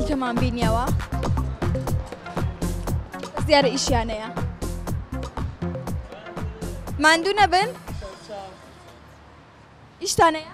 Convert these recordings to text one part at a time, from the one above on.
دیکەمان بینیەوە زیارە ئیشیانەیە ماندوو نەبن ئیشتانەیە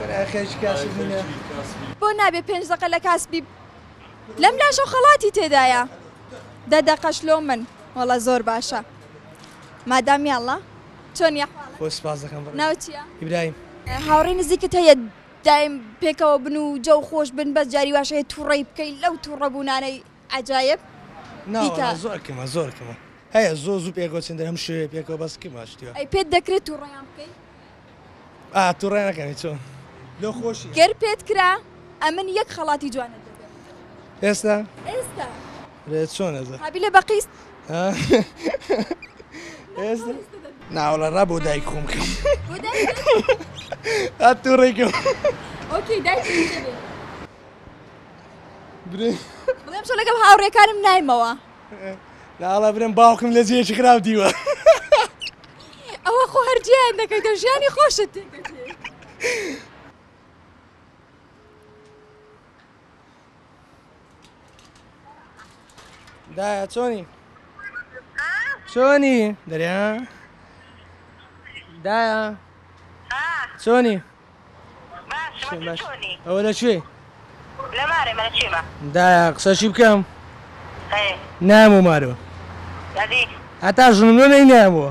بۆ نابێ 5 دقە لە کاسبی لەم لاشە خەڵاتی تێدایە 10 دقەش لۆ من وەڵە زۆر باشە مادام یاڵڵا چۆن خۆ سپاس دەکەم ناو چییە؟ ئیبراهیم هاوڕێی نزیکت هەیە دایم پێکەوە بن و جەو خۆش بن بەس جاری واشەیە تووڕێی بکەیت لەو تووڕەبوونانەی عەجایب زۆرکەمە زۆرکەمە هەیە زۆر زوو پێکەوە چنددە هەم شوێ پێکەوە بەس کماشتیوە ئەی پێت دەکرێت تووڕێیان بکەیت؟ تووڕێ نەکەنی چۆن لۆ خۆشی گەر پێت کرا ئەمن یەک خەڵاتی جوانت دەبێت ئێستا چۆن ئەزە هابی لە بەقیست ئێستا ناوەڵە ڕا بۆ دایک خۆم بکەم تووڕێکەوە ئۆکەی دایکی دەبێت بڵێم چۆن لەگەڵ هاوڕێکانم نایمەوە ناڵە برم باوکم لە جێشی خراپ دیوە ئەوە خۆ هەرجیان دەکەیتە ژیانی خۆشت تێکەچێت دایە چۆنی؟ چۆنی؟ دەریا؟ دایە؟ چۆنی؟ ئەوە لەکوێ؟ لە مارێ مە لە چێمە دایە قسەشی بکەم؟ نامۆ مارەوە هەتا ژنۆ نەینامەوە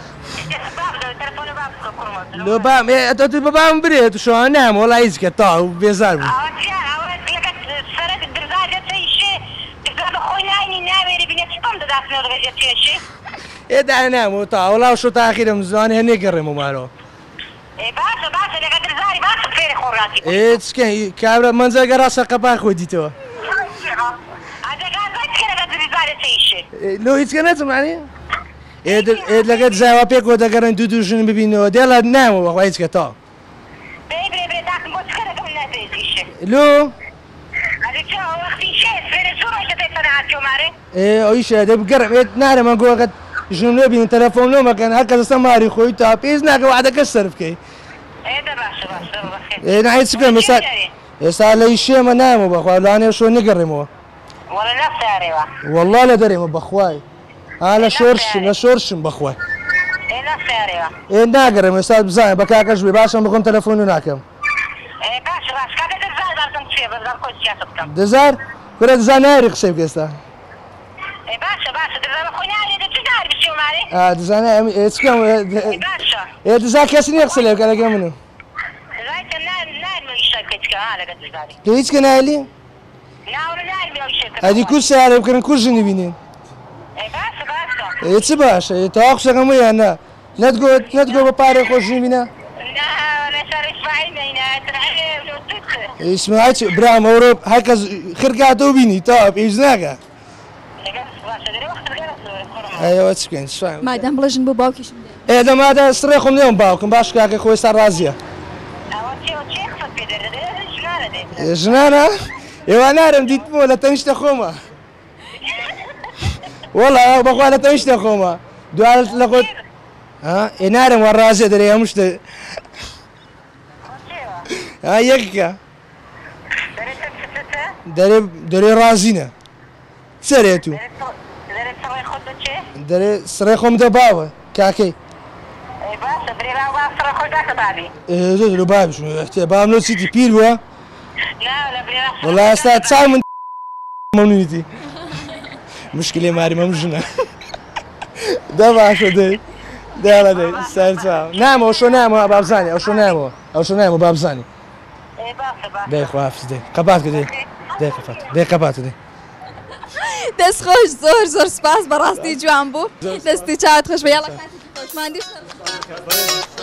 لۆ بام ئەتۆ بە بام برێت شوان نامە وەڵا هیچکە تاو بێزار بوو ئێدا نامەوە تا وەڵاو شۆ تاخیرم زوانێ هەنێ گەڕێمە مارەوە چکە کابرا منجەگە ڕاستە قەپار خۆی دیتەوە لۆ هیچکە نەچمانی؟ لەگەت زاوا پێکەوە دەگەڕن دوو ژن ببینەوە دێڵە نامەوە خوا هیچکە تا لۆ ئەویشە دەبگەڕم نارەمە گۆگەت ژن ببینن تەلەفۆن لۆمەکەن هەر کەس ئەستا ماری خۆی تا پێز ناکە وعدەکە سەر بکەی نایت چکەم ئێستا لە ئیشێمە نامەوە بەخوا لەوانێ شۆ نەگەڕێمەوە وەڵڵا لە دەرێمە بەخوای لە شۆرشم بەخوای ناگەڕێم ئێستا بزانێ بە کاکەش بێ باشم بخۆم تەلەفۆن و ناکەم دەزار کورە دزان ناری قسەی بکە ئێستا دزانە چکەم دزا کەسی نییە قسە لێ بکە لەگەڵ منم تۆ هیچکە نایلی؟ ئەدی کورس سیارە بکەن کورس ژنی بینین چ باشە تاوا قسەکەم ویان نا نەتگۆ بە پارێ خۆش ژنی بینە ئیسماعیل برام ئەوڕۆ هەر کەس خرکاتەوە بینی تاوا پێویست ناکە ئەوە چ بکەین مادام بڵێژن بۆ باوکیشم دەمادا سڕێ خۆم لێم باوکم باش کاکە خۆی ستا ڕازیە ژنانە؟ ئێوە نارم دیتمەوە لە تەنیشتە خۆمە وەڵا بەخوا لە تەنیشتە خۆمە دوار لە خۆت نارم وە ڕازێ دەرێ هەموو شتە یەکەکە دەرێ ڕازینە سەرێت و دەرێ سڕێ خۆم دەباوە کاکەی لە بابیش بام لۆ چیتی پیر بووە وەڵا ئێستا چاو من مەمنونیتی مشکلێ ماری مەم ژنە دە باشە دەی دەڵە دەی سەر چاو نامەوە شۆ نامەوە بابزانانی ئەو شۆ نامەوە ئەو شۆ نامەوە بابزانانی دەی خواحافز دەی قەپات کە دەی دەی قەپات دەی قەپات دەی دەستخۆش زۆر سپاس بەڕاستی جوان بوو دەستی چاوت خۆش بە یاڵە کاتێکی خۆشماندی